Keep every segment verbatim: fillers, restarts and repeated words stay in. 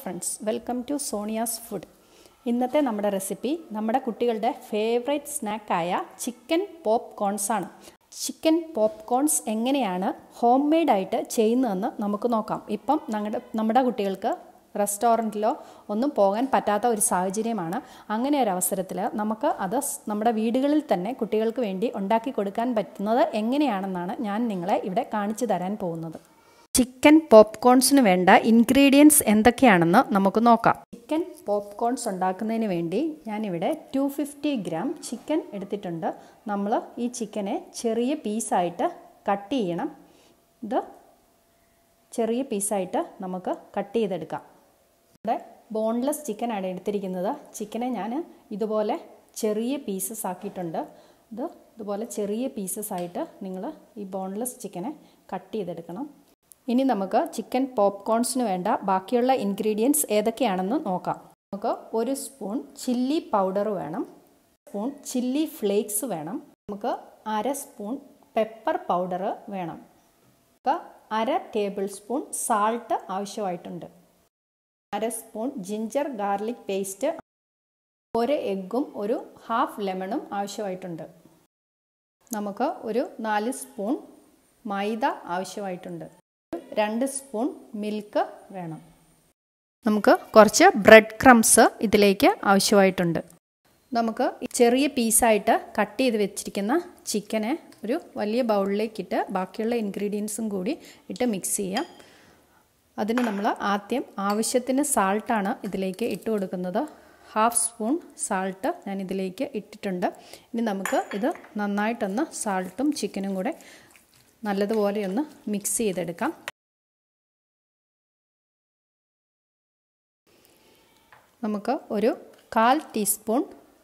friends, welcome to SONIA'S food. ഇന്നത്തെ നമ്മുടെ recipe നമ്മുടെ കുട്ടികളുടെ ഫേവറേറ്റ് സ്നാക്കായ ചിക്കൻ പോപ്കോൺസ് ആണ്. ചിക്കൻ പോപ്കോൺസ് എങ്ങനെയാണ് ഹോം മെയ്ഡ് ആയിട്ട് ചെയ്യുന്നതെന്ന് നമുക്ക് നോക്കാം. ഇപ്പം നമ്മുടെ നമ്മുടെ കുട്ടികൾക്ക് റെസ്റ്റോറൻറ്റിലോ ഒന്നും പോകാൻ പറ്റാത്ത ഒരു സാഹചര്യമാണ്. അങ്ങനെ ഒരു അവസരത്തിൽ നമുക്ക് അത് നമ്മുടെ വീടുകളിൽ തന്നെ കുട്ടികൾക്ക് വേണ്ടി ഉണ്ടാക്കി കൊടുക്കാൻ പറ്റുന്നത് എങ്ങനെയാണെന്നാണ് ഞാൻ നിങ്ങളെ ഇവിടെ കാണിച്ചു തരാൻ പോകുന്നത്. ചിക്കൻ പോപ്കോൺസിന് വേണ്ട ഇൻഗ്രീഡിയൻസ് എന്തൊക്കെയാണെന്ന് നമുക്ക് നോക്കാം. ചിക്കൻ പോപ്കോൺസ് ഉണ്ടാക്കുന്നതിന് വേണ്ടി ഞാനിവിടെ ടു ഫിഫ്റ്റി ഗ്രാം ചിക്കൻ എടുത്തിട്ടുണ്ട്. നമ്മൾ ഈ ചിക്കനെ ചെറിയ പീസായിട്ട് കട്ട് ചെയ്യണം. ഇത് ചെറിയ പീസായിട്ട് നമുക്ക് കട്ട് ചെയ്തെടുക്കാം. ഇവിടെ ബോൺലെസ് ചിക്കനാണ് എടുത്തിരിക്കുന്നത്. ചിക്കനെ ഞാൻ ഇതുപോലെ ചെറിയ പീസസ് ആക്കിയിട്ടുണ്ട്. ഇത് ഇതുപോലെ ചെറിയ പീസസ് ആയിട്ട് നിങ്ങൾ ഈ ബോൺലെസ് ചിക്കനെ കട്ട് ചെയ്തെടുക്കണം. ഇനി നമുക്ക് ചിക്കൻ പോപ്കോൺസിന് വേണ്ട ബാക്കിയുള്ള ഇൻഗ്രീഡിയൻസ് ഏതൊക്കെയാണെന്ന് നോക്കാം. നമുക്ക് ഒരു സ്പൂൺ ചില്ലി പൗഡർ വേണം, സ്പൂൺ ചില്ലി ഫ്ലേക്സ് വേണം, നമുക്ക് അര സ്പൂൺ പെപ്പർ പൗഡർ വേണം, നമുക്ക് അര ടേബിൾ സ്പൂൺ സാൾട്ട് ആവശ്യമായിട്ടുണ്ട്, അര സ്പൂൺ ജിഞ്ചർ ഗാർലിക് പേസ്റ്റ്, ഒരു എഗ്ഗും ഒരു ഹാഫ് ലെമണും ആവശ്യമായിട്ടുണ്ട്, നമുക്ക് ഒരു നാല് സ്പൂൺ മൈദ ആവശ്യമായിട്ടുണ്ട്, രണ്ട് സ്പൂൺ മിൽക്ക് വേണം, നമുക്ക് കുറച്ച് ബ്രെഡ് ക്രംസ് ഇതിലേക്ക് ആവശ്യമായിട്ടുണ്ട്. നമുക്ക് ചെറിയ പീസായിട്ട് കട്ട് ചെയ്ത് വെച്ചിരിക്കുന്ന ചിക്കനെ ഒരു വലിയ ബൗളിലേക്കിട്ട് ബാക്കിയുള്ള ഇൻഗ്രീഡിയൻസും കൂടി ഇട്ട് മിക്സ് ചെയ്യാം. അതിന് നമ്മൾ ആദ്യം ആവശ്യത്തിന് സാൾട്ടാണ് ഇതിലേക്ക് ഇട്ട് കൊടുക്കുന്നത്. ഹാഫ് സ്പൂൺ സാൾട്ട് ഞാൻ ഇതിലേക്ക് ഇട്ടിട്ടുണ്ട്. ഇനി നമുക്ക് ഇത് നന്നായിട്ടൊന്ന് സാൾട്ടും ചിക്കനും കൂടെ നല്ലതുപോലെ ഒന്ന് മിക്സ് ചെയ്തെടുക്കാം. നമുക്ക് ഒരു കാൽ ടീസ്പൂൺ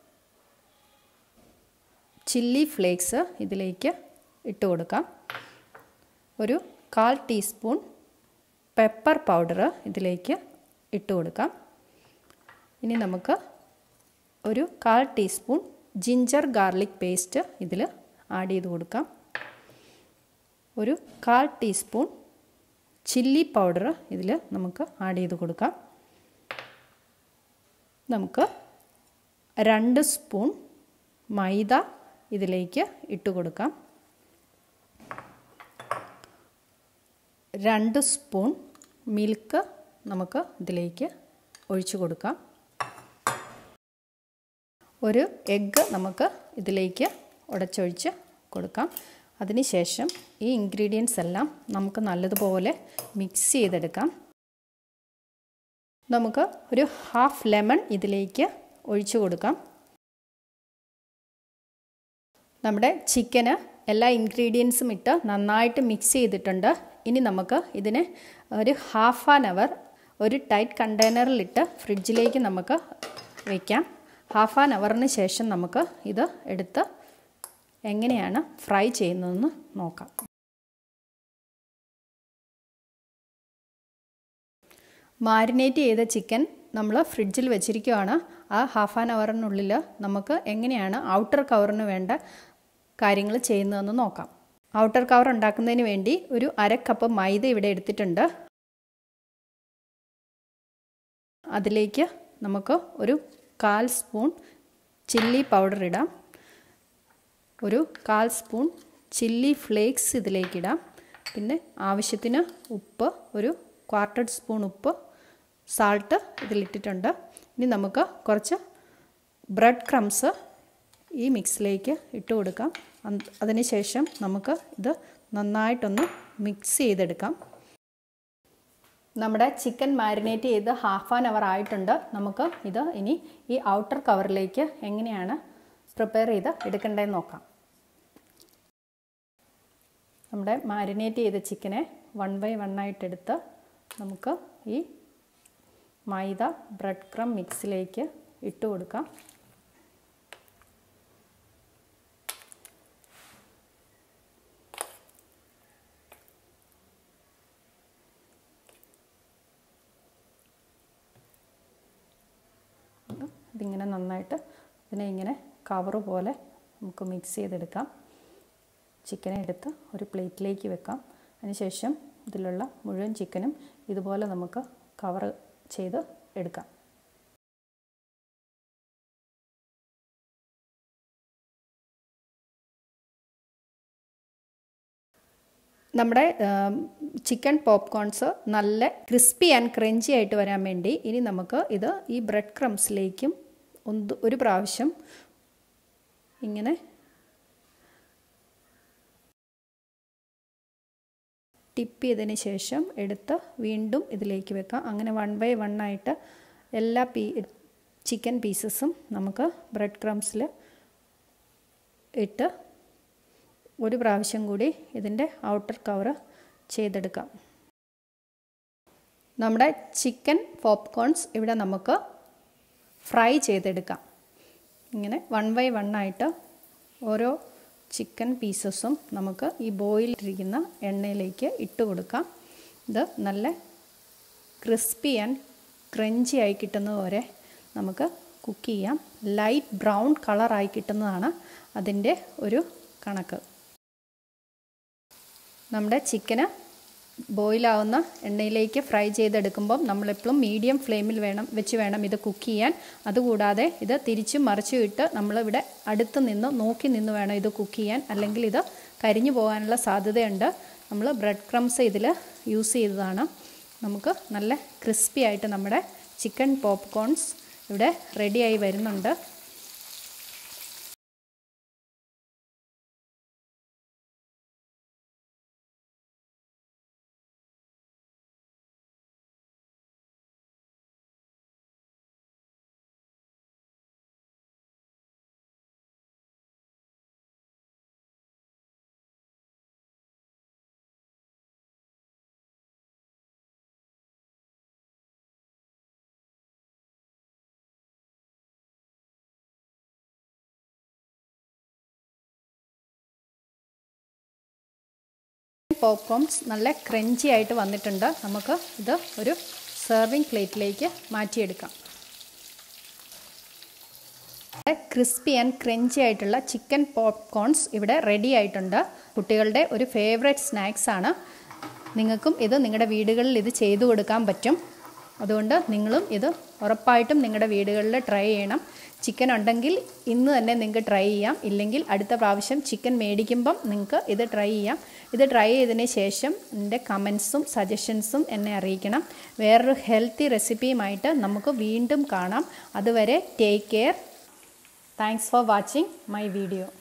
ചില്ലി ഫ്ലേക്സ് ഇതിലേക്ക് ഇട്ട് കൊടുക്കാം. ഒരു കാൽ ടീസ്പൂൺ പെപ്പർ പൗഡർ ഇതിലേക്ക് ഇട്ട് കൊടുക്കാം. ഇനി നമുക്ക് ഒരു കാൽ ടീസ്പൂൺ ജിഞ്ചർ ഗാർലിക് പേസ്റ്റ് ഇതിൽ ആഡ് ചെയ്ത് കൊടുക്കാം. ഒരു കാൽ ടീസ്പൂൺ ചില്ലി പൗഡർ ഇതിൽ നമുക്ക് ആഡ് ചെയ്ത് കൊടുക്കാം. നമുക്ക് രണ്ട് സ്പൂൺ മൈദ ഇതിലേക്ക് ഇട്ട് കൊടുക്കാം. രണ്ട് സ്പൂൺ മിൽക്ക് നമുക്ക് ഇതിലേക്ക് ഒഴിച്ചു കൊടുക്കാം. ഒരു എഗ്ഗ് നമുക്ക് ഇതിലേക്ക് ഉടച്ചൊഴിച്ച് കൊടുക്കാം. അതിനുശേഷം ഈ ഇൻഗ്രീഡിയൻസ് എല്ലാം നമുക്ക് നല്ലതുപോലെ മിക്സ് ചെയ്തെടുക്കാം. നമുക്ക് ഒരു ഹാഫ് ലെമൺ ഇതിലേക്ക് ഒഴിച്ചു കൊടുക്കാം. നമ്മുടെ ചിക്കന് എല്ലാ ഇൻഗ്രീഡിയൻസും ഇട്ട് നന്നായിട്ട് മിക്സ് ചെയ്തിട്ടുണ്ട്. ഇനി നമുക്ക് ഇതിനെ ഒരു ഹാഫ് ആൻ അവർ ഒരു ടൈറ്റ് കണ്ടെയ്നറിലിട്ട് ഫ്രിഡ്ജിലേക്ക് നമുക്ക് വയ്ക്കാം. ഹാഫ് ആൻ അവറിന് ശേഷം നമുക്ക് ഇത് എടുത്ത് എങ്ങനെയാണ് ഫ്രൈ ചെയ്യുന്നതെന്ന് നോക്കാം. മാരിനേറ്റ് ചെയ്ത ചിക്കൻ നമ്മൾ ഫ്രിഡ്ജിൽ വെച്ചിരിക്കുകയാണ്. ആ ഹാഫ് ആൻ അവറിനുള്ളിൽ നമുക്ക് എങ്ങനെയാണ് ഔട്ടർ കവറിന് വേണ്ട കാര്യങ്ങൾ ചെയ്യുന്നതെന്ന് നോക്കാം. ഔട്ടർ കവർ ഉണ്ടാക്കുന്നതിന് വേണ്ടി ഒരു അര കപ്പ് മൈദ ഇവിടെ എടുത്തിട്ടുണ്ട്. അതിലേക്ക് നമുക്ക് ഒരു കാൽ സ്പൂൺ ചില്ലി പൗഡർ ഇടാം. ഒരു കാൽ സ്പൂൺ ചില്ലി ഫ്ലേക്സ് ഇതിലേക്കിടാം. പിന്നെ ആവശ്യത്തിന് ഉപ്പ്, ഒരു ക്വാർട്ടർ സ്പൂൺ ഉപ്പ്, സാൾട്ട് ഇതിലിട്ടിട്ടുണ്ട്. ഇനി നമുക്ക് കുറച്ച് ബ്രെഡ് ക്രംസ് ഈ മിക്സിലേക്ക് ഇട്ട് കൊടുക്കാം. അതിനുശേഷം നമുക്ക് ഇത് നന്നായിട്ടൊന്ന് മിക്സ് ചെയ്തെടുക്കാം. നമ്മുടെ ചിക്കൻ മാരിനേറ്റ് ചെയ്ത് ഹാഫ് ആൻ അവർ ആയിട്ടുണ്ട്. നമുക്ക് ഇത് ഇനി ഈ ഔട്ടർ കവറിലേക്ക് എങ്ങനെയാണ് പ്രിപ്പയർ ചെയ്ത് എടുക്കേണ്ടതെന്ന് നോക്കാം. നമ്മുടെ മാരിനേറ്റ് ചെയ്ത ചിക്കനെ വൺ ബൈ വൺ ആയിട്ടെടുത്ത് നമുക്ക് ഈ മൈദ ബ്രെഡ് ക്രം മിക്സിലേക്ക് ഇട്ട് കൊടുക്കാം. ഇതിങ്ങനെ നന്നായിട്ട് ഇതിനെ ഇങ്ങനെ കവറ് പോലെ നമുക്ക് മിക്സ് ചെയ്തെടുക്കാം. ചിക്കനെ എടുത്ത് ഒരു പ്ലേറ്റിലേക്ക് വെക്കാം. അതിനുശേഷം ഇതിലുള്ള മുഴുവൻ ചിക്കനും ഇതുപോലെ നമുക്ക് കവർ ചെയ്ത് എടുക്കാം. നമ്മുടെ ചിക്കൻ പോപ്കോൺസ് നല്ല ക്രിസ്പി ആൻഡ് ക്രഞ്ചി ആയിട്ട് വരാൻ വേണ്ടി ഇനി നമുക്ക് ഇത് ഈ ബ്രെഡ് ക്രംസിലേക്കും ഒന്ന് ഒരു പ്രാവശ്യം ഇങ്ങനെ ടിപ്പ് ചെയ്തതിന് ശേഷം എടുത്ത് വീണ്ടും ഇതിലേക്ക് വെക്കാം. അങ്ങനെ വൺ ബൈ വൺ ആയിട്ട് എല്ലാ പീ ചിക്കൻ പീസസും നമുക്ക് ബ്രെഡ് ക്രംസിൽ ഇട്ട് ഒരു പ്രാവശ്യം കൂടി ഇതിൻ്റെ ഔട്ടർ കവർ ചെയ്തെടുക്കാം. നമ്മുടെ ചിക്കൻ പോപ്കോൺസ് ഇവിടെ നമുക്ക് ഫ്രൈ ചെയ്തെടുക്കാം. ഇങ്ങനെ വൺ ബൈ വൺ ആയിട്ട് ഓരോ ചിക്കൻ പീസസും നമുക്ക് ഈ ബോയിലിരിക്കുന്ന എണ്ണയിലേക്ക് ഇട്ട് കൊടുക്കാം. ഇത് നല്ല ക്രിസ്പി ആൻഡ് ക്രഞ്ചി ആയി കിട്ടുന്നത് വരെ നമുക്ക് കുക്ക് ചെയ്യാം. ലൈറ്റ് ബ്രൗൺ കളറായി കിട്ടുന്നതാണ് അതിൻ്റെ ഒരു കണക്ക്. നമ്മുടെ ചിക്കന് ബോയിലാവുന്ന എണ്ണയിലേക്ക് ഫ്രൈ ചെയ്തെടുക്കുമ്പം നമ്മളെപ്പോഴും മീഡിയം ഫ്ലെയിമിൽ വേണം വെച്ച് വേണം ഇത് കുക്ക് ചെയ്യാൻ. അതുകൂടാതെ ഇത് തിരിച്ചും മറിച്ചും ഇട്ട് നമ്മളിവിടെ അടുത്ത് നിന്ന് നോക്കി നിന്ന് വേണം ഇത് കുക്ക് ചെയ്യാൻ, അല്ലെങ്കിൽ ഇത് കരിഞ്ഞു പോകാനുള്ള സാധ്യതയുണ്ട്. നമ്മൾ ബ്രെഡ് ക്രംസ് ഇതിൽ യൂസ് ചെയ്തതാണ്. നമുക്ക് നല്ല ക്രിസ്പി ആയിട്ട് നമ്മുടെ ചിക്കൻ പോപ്കോൺസ് ഇവിടെ റെഡിയായി വരുന്നുണ്ട്. പോപ്കോൺസ് നല്ല ക്രഞ്ചി ആയിട്ട് വന്നിട്ടുണ്ട്. നമുക്ക് ഇത് ഒരു സെർവിങ് പ്ലേറ്റിലേക്ക് മാറ്റിയെടുക്കാം. ക്രിസ്പി ആൻഡ് ക്രഞ്ചി ആയിട്ടുള്ള ചിക്കൻ പോപ്കോൺസ് ഇവിടെ റെഡി ആയിട്ടുണ്ട്. കുട്ടികളുടെ ഒരു ഫേവറേറ്റ് സ്നാക്സ് ആണ്. നിങ്ങൾക്കും ഇത് നിങ്ങളുടെ വീടുകളിൽ ഇത് ചെയ്തു കൊടുക്കാൻ പറ്റും. അതുകൊണ്ട് നിങ്ങളും ഇത് ഉറപ്പായിട്ടും നിങ്ങളുടെ വീടുകളിൽ ട്രൈ ചെയ്യണം. ചിക്കൻ ഉണ്ടെങ്കിൽ ഇന്ന് തന്നെ നിങ്ങൾക്ക് ട്രൈ ചെയ്യാം, ഇല്ലെങ്കിൽ അടുത്ത പ്രാവശ്യം ചിക്കൻ മേടിക്കുമ്പം നിങ്ങൾക്ക് ഇത് ട്രൈ ചെയ്യാം. ഇത് ട്രൈ ചെയ്തതിന് ശേഷം എൻ്റെ കമൻസും സജഷൻസും എന്നെ അറിയിക്കണം. വേറൊരു ഹെൽത്തി റെസിപ്പിയുമായിട്ട് നമുക്ക് വീണ്ടും കാണാം. അതുവരെ take care. Thanks for watching my video.